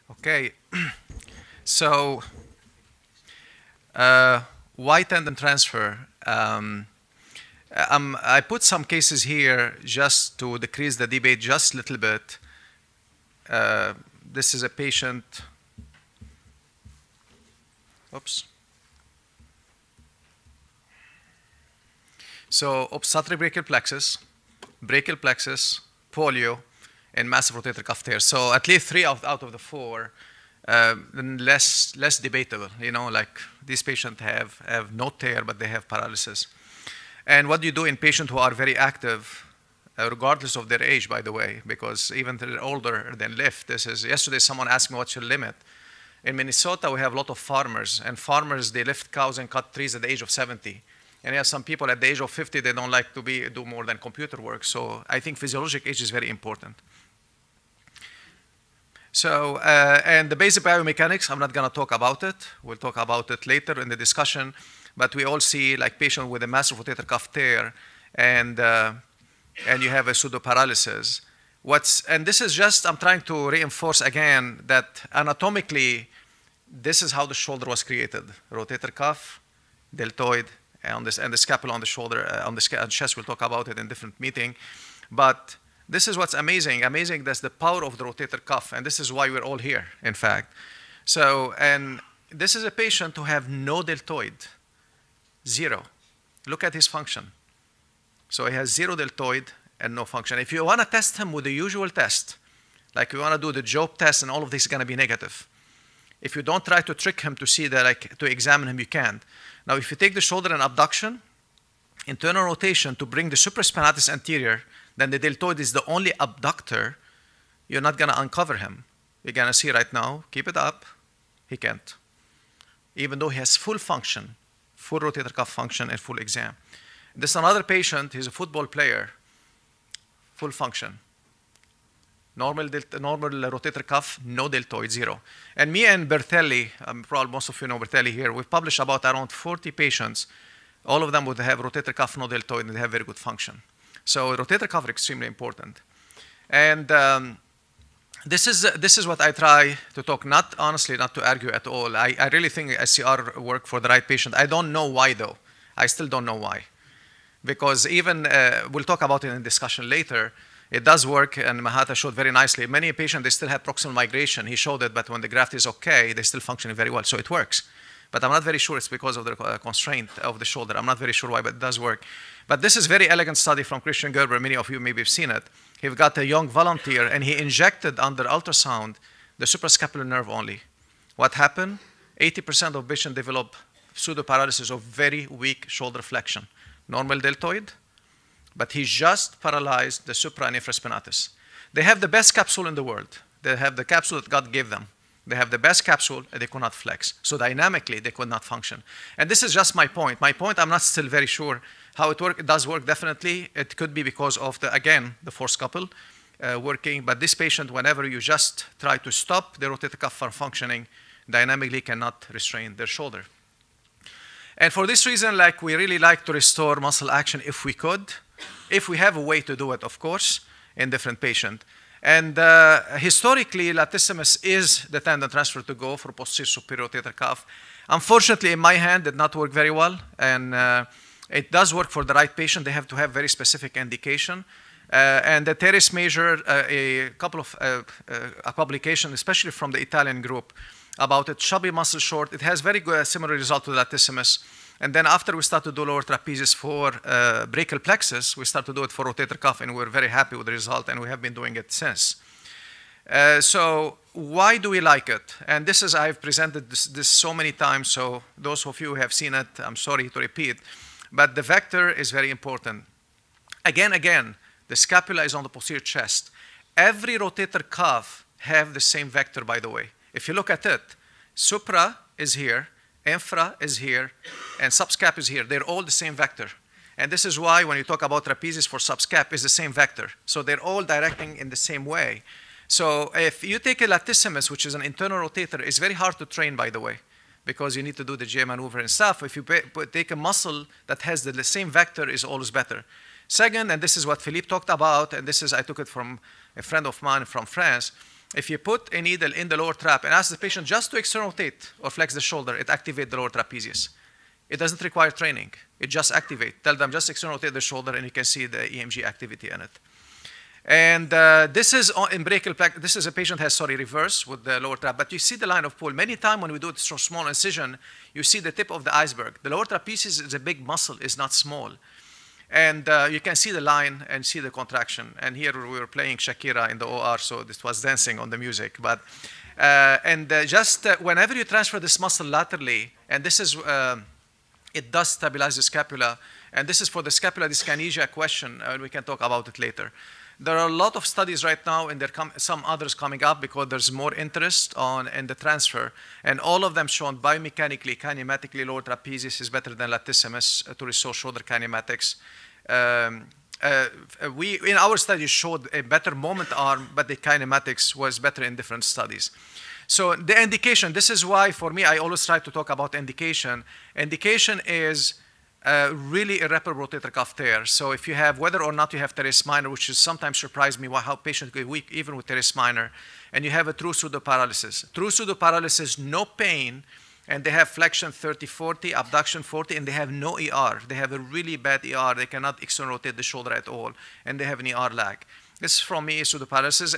Okay, so why tendon transfer? I put some cases here just to decrease the debate just a little bit. This is a patient. Oops. So obstetric brachial plexus, polio, and massive rotator cuff tear. So at least three out of the four, less debatable. You know, like these patients have no tear, but they have paralysis. And what do you do in patients who are very active, regardless of their age, by the way, because even if they're older than lift, yesterday someone asked me what's your limit. In Minnesota, we have a lot of farmers, and farmers, they lift cows and cut trees at the age of 70. And you have some people at the age of 50, they don't like to do more than computer work. So I think physiologic age is very important. So, and the basic biomechanics, I'm not going to talk about it. We'll talk about it later in the discussion. But we all see like patients with a massive rotator cuff tear, and you have a pseudoparalysis. And this is just, I'm trying to reinforce again that anatomically, this is how the shoulder was created. Rotator cuff, deltoid, and the scapula on the shoulder, on the chest. We'll talk about it in different meeting. But this is what's amazing. Amazing, that's the power of the rotator cuff. And this is why we're all here, in fact. So, and this is a patient who have no deltoid, zero. Look at his function. So he has zero deltoid and no function. If you want to test him with the usual test, like you want to do the Job test and all of this is going to be negative. If you don't try to trick him to see that, like to examine him, you can't. Now, if you take the shoulder and abduction, internal rotation to bring the supraspinatus anterior, then the deltoid is the only abductor, you're not going to uncover him. You're going to see right now, keep it up, he can't. Even though he has full function, full rotator cuff function and full exam. This is another patient, he's a football player, full function. Normal rotator cuff, no deltoid, zero. And me and Bertelli, probably most of you know Bertelli here, we've published about around 40 patients. All of them would have rotator cuff, no deltoid, and they have very good function. So rotator cuff is extremely important. And this is what I try to talk, not honestly, not to argue at all. I really think SCR work for the right patient. I don't know why though. I still don't know why. Because even, we'll talk about it in discussion later, it does work, and Mahata showed very nicely. Many patients, they still have proximal migration. He showed it, but when the graft is okay, they still functioning very well, so it works. But I'm not very sure it's because of the constraint of the shoulder. I'm not very sure why, but it does work. But this is very elegant study from Christian Gerber. Many of you maybe have seen it. He got a young volunteer, and he injected under ultrasound the suprascapular nerve only. What happened? 80% of patients develop pseudoparalysis of very weak shoulder flexion. Normal deltoid, but he just paralyzed the supra and infraspinatus. They have the best capsule in the world. They have the capsule that God gave them. They have the best capsule, and they could not flex. So dynamically, they could not function. And this is just my point. My point, I'm not still very sure how it works. It does work, definitely. It could be because of, again, the force couple working. But this patient, whenever you just try to stop the rotator cuff from functioning, dynamically cannot restrain their shoulder. And for this reason, like, we really like to restore muscle action if we could, if we have a way to do it, of course, in different patients. And historically, latissimus is the tendon transfer to go for posterior superior rotator cuff. Unfortunately, in my hand, it did not work very well. And it does work for the right patient. They have to have very specific indication. And the Terrace measured a couple of publications, especially from the Italian group, about it, chubby muscle short. It has very good, similar result to the latissimus. And then after we start to do lower trapezius for brachial plexus, we start to do it for rotator cuff, and we're very happy with the result, and we have been doing it since. So why do we like it? And this is, I've presented this so many times, so those of you who have seen it, I'm sorry to repeat, but the vector is very important. Again, the scapula is on the posterior chest. Every rotator cuff have the same vector, by the way. If you look at it, supra is here, infra is here, and subscap is here. They're all the same vector. And this is why when you talk about trapezius for subscap, is the same vector. So they're all directing in the same way. So if you take a latissimus, which is an internal rotator, it's very hard to train, by the way, because you need to do the J maneuver and stuff. If you take a muscle that has the same vector, is always better. Second, and this is what Philippe talked about, and this is, I took it from a friend of mine from France, If you put a needle in the lower trap and ask the patient just to external rotate or flex the shoulder, it activates the lower trapezius. It doesn't require training. It just activates. Tell them just external rotate the shoulder and you can see the EMG activity in it. And this is in brachial plexus. This is a patient has, reverse with the lower trap. But you see the line of pull. Many times when we do it through small incision, you see the tip of the iceberg. The lower trapezius is a big muscle, it's not small. And you can see the line and see the contraction. And here we were playing Shakira in the OR, so this was dancing on the music. But whenever you transfer this muscle laterally, and this is, it does stabilize the scapula. And this is for the scapular dyskinesia question, and we can talk about it later. There are a lot of studies right now, and there some others coming up because there's more interest in the transfer. And all of them shown biomechanically, kinematically, lower trapezius is better than latissimus to restore shoulder kinematics. We, in our study, showed a better moment arm, but the kinematics was better in different studies. So the indication, this is why, for me, I always try to talk about indication. Indication is really irreparable rotator cuff tear. So if you have, whether or not you have teres minor, which is sometimes surprised me how patients get weak even with teres minor, and you have a true pseudoparalysis. True pseudoparalysis, no pain, and they have flexion 30-40, abduction 40, and they have no ER. They have a really bad ER. They cannot external rotate the shoulder at all, and they have an ER lag. This is from me, pseudoparalysis,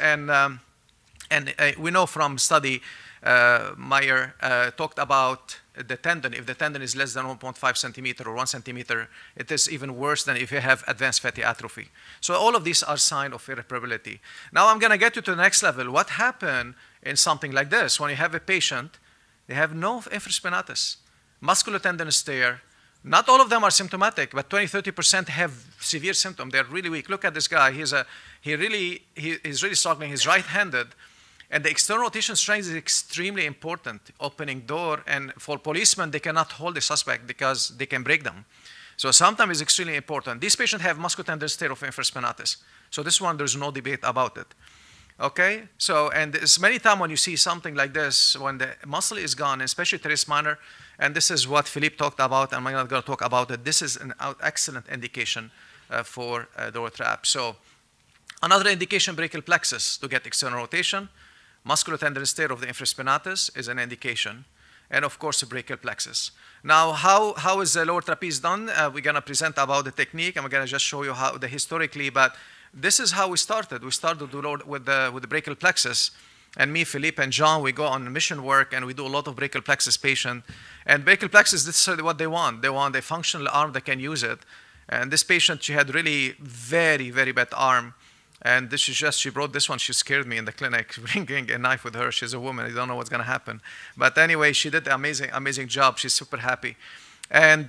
and we know from study, Meyer talked about the tendon. If the tendon is less than 1.5 centimeter or 1 centimeter, it is even worse than if you have advanced fatty atrophy. So all of these are signs of irreparability. Now I'm going to get you to the next level. What happened in something like this? When you have a patient, they have no infraspinatus, muscular tendinous tear. Not all of them are symptomatic, but 20–30% have severe symptoms. They're really weak. Look at this guy. He's really struggling. He's right-handed. And the external rotation strength is extremely important, opening door. And for policemen, they cannot hold the suspect because they can break them. So sometimes it's extremely important. These patients have musculotendinous tear of infraspinatus. So this one, there's no debate about it. Okay? So, and it's many times when you see something like this, when the muscle is gone, especially teres minor, and this is what Philippe talked about, and I'm not going to talk about it. This is an excellent indication for the lower trap. So another indication, brachial plexus to get external rotation. Musculotendinous tear of the infraspinatus is an indication, and of course the brachial plexus. Now, how is the lower trapeze done? We're going to present about the technique, and we're going to just show you how the historically, but this is how we started. We started with the brachial plexus, and me, Philippe, and John, we go on mission work, and we do a lot of brachial plexus patient. And brachial plexus, this is what they want. They want a functional arm that can use it. And this patient, she had really very, very bad arm. And this is just, she brought this one. She scared me in the clinic, bringing a knife with her. She's a woman. I don't know what's going to happen. But anyway, she did an amazing job. She's super happy. And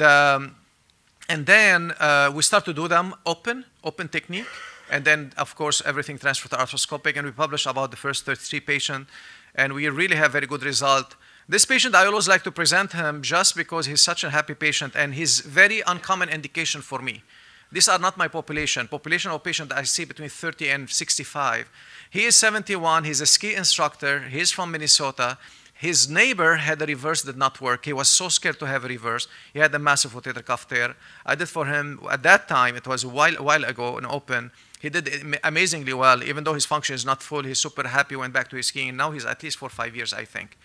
then we start to do them open technique. And then, of course, everything transferred to arthroscopic. And we published about the first 33 patients. And we really have very good result. This patient, I always like to present him just because he's such a happy patient. And he's very uncommon indication for me. These are not my population. Population of patient I see between 30 and 65. He is 71. He's a ski instructor. He's from Minnesota. His neighbor had a reverse, did not work. He was so scared to have a reverse. He had a massive rotator cuff tear. I did for him, at that time, it was a while ago, in open. He did amazingly well. Even though his function is not full, he's super happy, went back to his skiing. Now he's at least for 5 years, I think.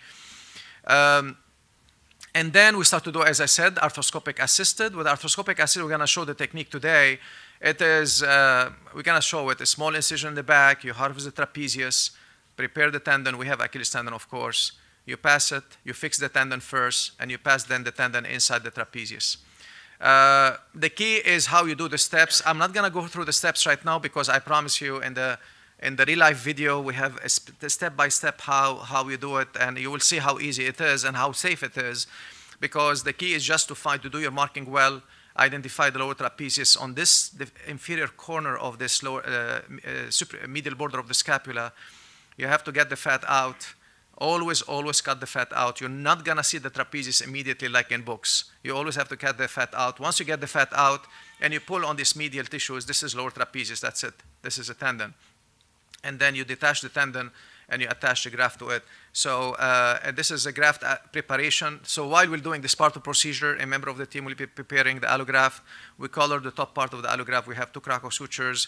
And then we start to do, as I said, arthroscopic assisted. With arthroscopic assisted, we're going to show the technique today. It is, we're going to show it, a small incision in the back. You harvest the trapezius, prepare the tendon. We have Achilles tendon, of course. You pass it, you fix the tendon first, and you pass then the tendon inside the trapezius. The key is how you do the steps. I'm not going to go through the steps right now because I promise you in the real-life video, we have a step-by-step how you do it, and you will see how easy it is and how safe it is, because the key is just to do your marking well, identify the lower trapezius on this, the inferior corner of this lower, medial border of the scapula. You have to get the fat out. Always cut the fat out. You're not going to see the trapezius immediately like in books. You always have to cut the fat out. Once you get the fat out and you pull on these medial tissues, this is lower trapezius, that's it. This is a tendon. And then you detach the tendon and you attach the graft to it. So and this is a graft preparation. So while we're doing this part of the procedure, a member of the team will be preparing the allograft. We color the top part of the allograft. We have 2 Krakow sutures.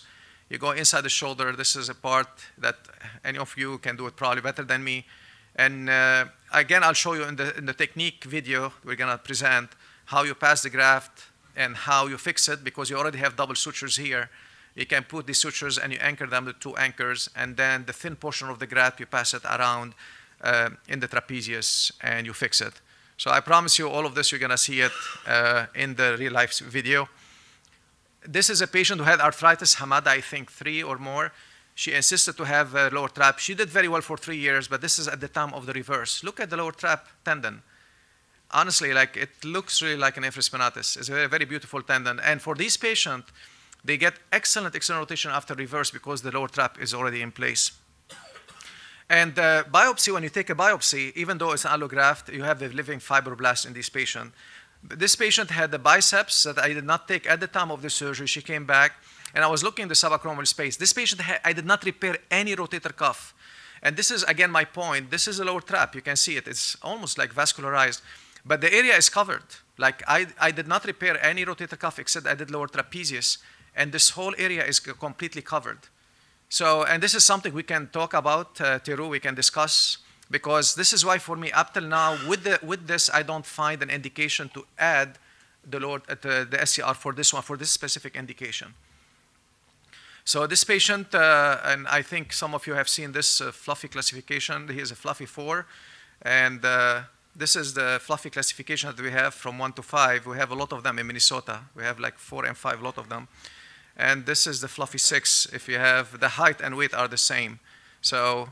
You go inside the shoulder. This is a part that any of you can do it probably better than me. And again, I'll show you in the technique video we're going to present how you pass the graft and how you fix it, because you already have double sutures here. You can put these sutures and you anchor them with 2 anchors, and then the thin portion of the graft, you pass it around in the trapezius and you fix it. So I promise you all of this, you're going to see it in the real life video. This is a patient who had arthritis, Hamada, I think 3 or more. She insisted to have a lower trap. She did very well for 3 years, but this is at the time of the reverse. Look at the lower trap tendon. Honestly, like, it looks really like an infraspinatus. It's a very, very beautiful tendon. And for these patients, they get excellent external rotation after reverse because the lower trap is already in place. And biopsy, when you take a biopsy, even though it's an allograft, you have the living fibroblast in this patient. This patient had the biceps that I did not take at the time of the surgery. She came back, and I was looking in the subacromial space. This patient, I did not repair any rotator cuff. And this is, again, my point. This is a lower trap. You can see it. It's almost like vascularized. But the area is covered. Like, I did not repair any rotator cuff except I did lower trapezius. And this whole area is completely covered. So, and this is something we can talk about, Tiru, we can discuss, because this is why for me, up till now, with this, I don't find an indication to add the SCR for this one, for this specific indication. So this patient, and I think some of you have seen this fluffy classification. He is a fluffy 4. And this is the fluffy classification that we have from 1 to 5. We have a lot of them in Minnesota. We have like 4 and 5, a lot of them. And this is the fluffy 6. If you have the height and weight are the same. So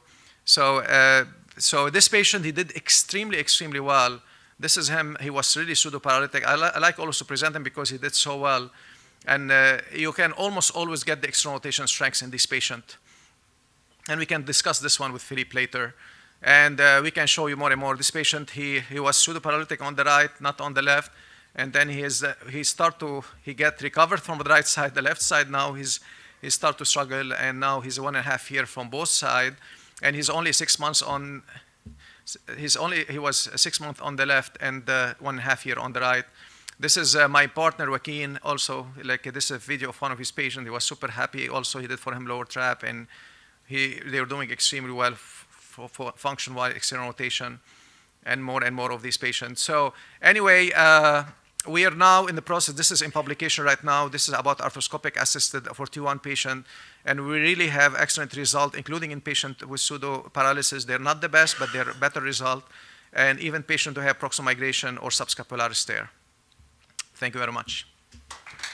this patient, he did extremely, extremely well. This is him. He was really pseudoparalytic. I like also to present him because he did so well. And you can almost always get the external rotation strengths in this patient. And we can discuss this one with Philippe later. And we can show you more and more. This patient, he was pseudoparalytic on the right, not on the left. And then he get recovered from the right side, the left side. Now he start to struggle, and now he's 1.5 years from both sides. And he's only 6 months on. He was 6 months on the left and 1.5 years on the right. This is my partner Joaquin. Also, like, this is a video of one of his patients. He was super happy. Also, he did for him lower trap, and they were doing extremely well for function-wise external rotation, and more of these patients. So anyway, we are now in the process. This is in publication right now. This is about arthroscopic assisted for T1 patient, and we really have excellent result, including in patient with pseudo paralysis. They're not the best, but they're better result, and even patient who have proximal migration or subscapularis tear. Thank you very much.